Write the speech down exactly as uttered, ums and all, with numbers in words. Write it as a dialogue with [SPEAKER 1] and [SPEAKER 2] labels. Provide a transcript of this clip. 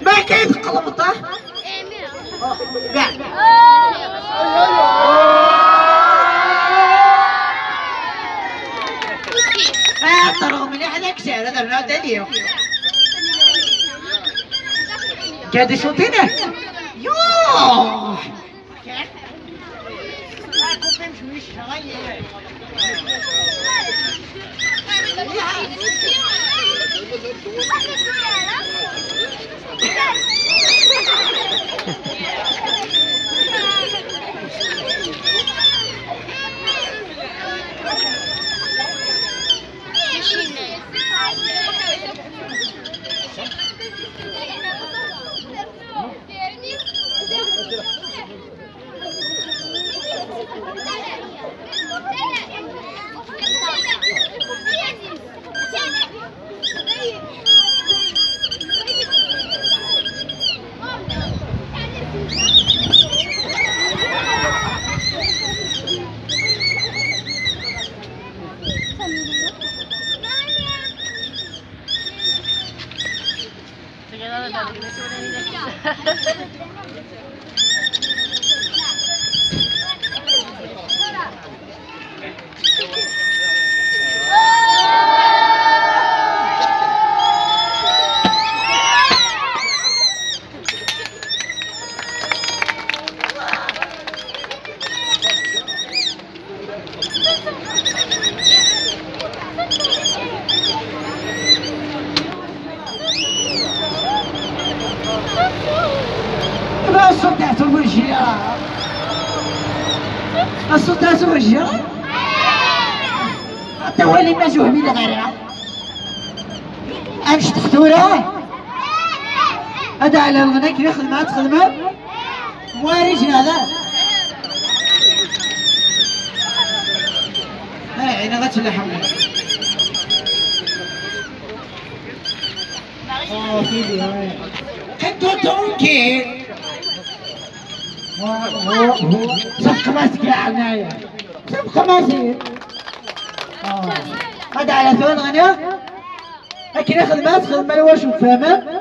[SPEAKER 1] ما كاين قلبطه كاع اه طرق مليح هذاك الشعر هذا النوع تاع اليوم قاعد شوطينه يوه الصوت تاع الوجه الصوت تاع الوجه حتى هو اللي مجوه بين غيرها امش تختوره هذا على الغنى كي خدمات خدمه موارج هذا ها عينا غتلحم اه سيدي هاي انتو تونكي سبق ماسك يا عناية سبق ماسك هذا على ثون غنى لكن خدمات خدمة الواش وفهمة